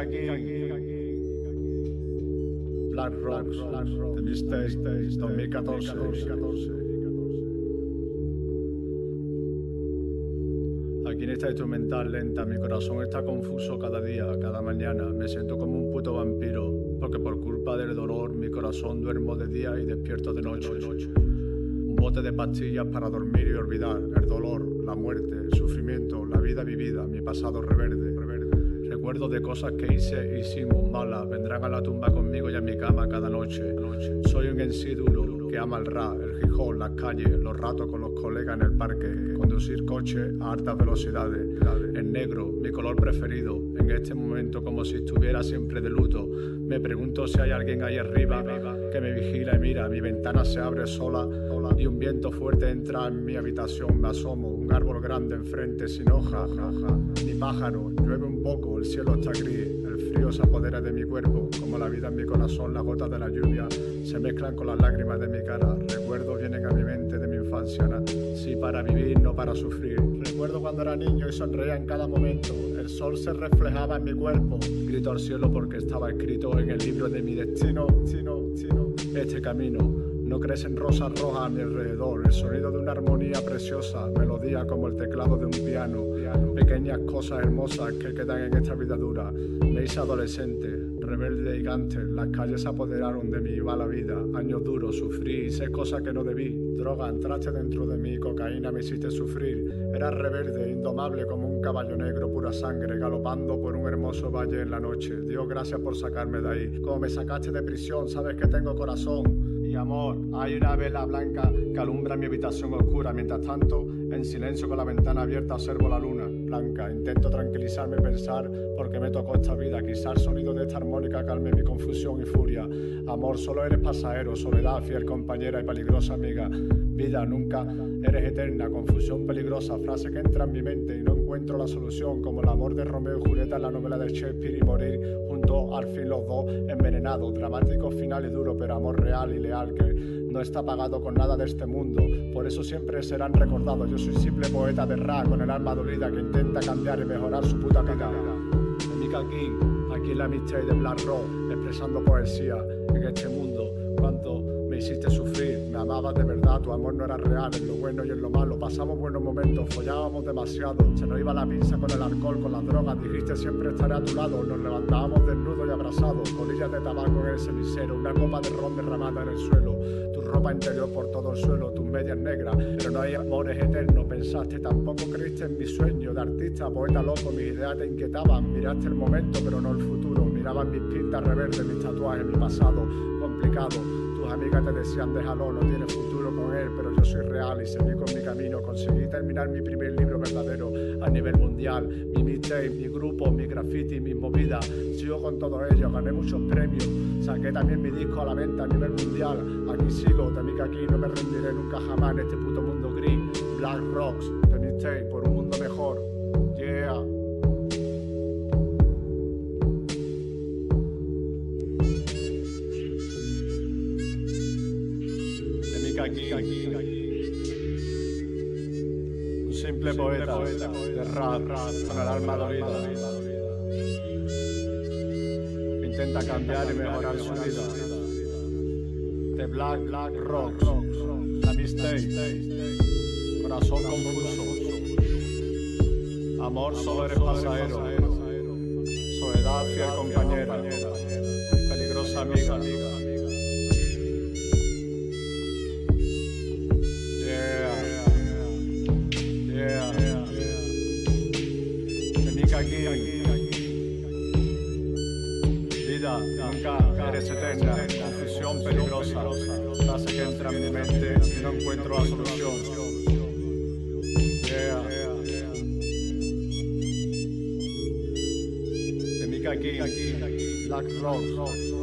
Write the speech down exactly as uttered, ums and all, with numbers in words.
aquí. Black Rocks, The Mistake, dos mil catorce. Aquí en esta instrumental lenta, mi corazón está confuso cada día, cada mañana. Me siento como un puto vampiro, porque por culpa del dolor mi corazón duermo de día y despierto de noche. Un bote de pastillas para dormir y olvidar el dolor, la muerte, el sufrimiento, la vida vivida, mi pasado reverde. Recuerdo de cosas que hice y hicimos malas, vendrán a la tumba conmigo y a mi cama cada noche. Soy un en sí duro que ama el rap, el hip hop, las calles, los ratos con los colegas en el parque, conducir coche a altas velocidades. En negro, mi color preferido, en este momento como si estuviera siempre de luto. Me pregunto si hay alguien ahí arriba que me vigila y mira, mi ventana se abre sola y un viento fuerte entra en mi habitación. Me asomo, un árbol grande enfrente sin hojas, ni pájaro, llueve un poco, el cielo está gris, el frío se apodera de mi cuerpo, como la vida en mi corazón, las gotas de la lluvia se mezclan con las lágrimas de mi cara. Recuerdos vienen a mi mente de mi infancia, sí, para vivir, no para sufrir. Recuerdo cuando era niño y sonreía en cada momento, el sol se reflejaba en mi cuerpo. Grito al cielo porque estaba escrito en el libro de mi destino, chino, chino. Este camino. No crecen rosas rojas a mi alrededor, el sonido de una armonía preciosa, melodía como el teclado de un piano, pequeñas cosas hermosas que quedan en esta vida dura. Me hice adolescente, rebelde y gánster, las calles se apoderaron de mi mala vida, años duros, sufrí, hice cosas que no debí, droga, entraste dentro de mí, cocaína me hiciste sufrir, era rebelde, indomable como un caballo negro, pura sangre, galopando por un hermoso valle en la noche. Dios, gracias por sacarme de ahí, como me sacaste de prisión, sabes que tengo corazón. Y amor, hay una vela blanca que alumbra mi habitación oscura. Mientras tanto, en silencio con la ventana abierta observo la luna blanca. Intento tranquilizarme y pensar por qué me tocó esta vida. Quizá el sonido de esta armónica calme mi confusión y furia. Amor, solo eres pasajero, soledad, fiel compañera y peligrosa amiga. Vida, nunca eres eterna, confusión peligrosa, frase que entra en mi mente y no encuentro la solución, como el amor de Romeo y Julieta en la novela de Shakespeare y morir juntos al fin los dos envenenados, dramático final y duro, pero amor real y leal que no está pagado con nada de este mundo, por eso siempre serán recordados. Yo soy simple poeta de rap con el alma dolida que intenta cambiar y mejorar su puta vida. Emika aquí, aquí en la mixtape de Black Rock, expresando poesía en este mundo. Cuánto me hiciste sufrir, me amabas de verdad, tu amor no era real, en lo bueno y en lo malo, pasamos buenos momentos, follábamos demasiado, se nos iba la pinza con el alcohol, con las drogas, dijiste siempre estaré a tu lado, nos levantábamos desnudos y abrazados, colillas de tabaco en el cenicero, una copa de ron derramada en el suelo, tu ropa interior por todo el suelo, tus medias negras, pero no hay amores eternos, pensaste, tampoco creíste en mi sueño de artista, poeta loco, mis ideas te inquietaban, miraste el momento pero no el futuro, mirabas mis pintas rebeldes, mis tatuajes, mi pasado complicado. Tus amigas te decían déjalo, no tienes futuro con él, pero yo soy real y seguí con mi camino. Conseguí terminar mi primer libro verdadero a nivel mundial, mi mixtape, mi grupo, mi graffiti, mis movidas. Sigo con todo ello, gané muchos premios, saqué también mi disco a la venta a nivel mundial. Aquí sigo, te que aquí no me rendiré nunca jamás en este puto mundo gris. Black Rocks, de mixtape, por un mundo mejor. Yeah. Aquí, aquí, aquí. Un simple poeta, poeta de rap, rap con el alma dolida. Intenta cambiar y mejorar su vida. De Black, Black Rock, la mixtape, corazón confuso. Amor, solo eres pasajero. Soledad, fiel compañera. Peligrosa amiga. Aquí, aquí, aquí. Vida, nunca eres eterna, confusión peligrosa, frase que entra en mi mente y no encuentro la solución. Yeah. De Mika aquí, aquí, Black Rock.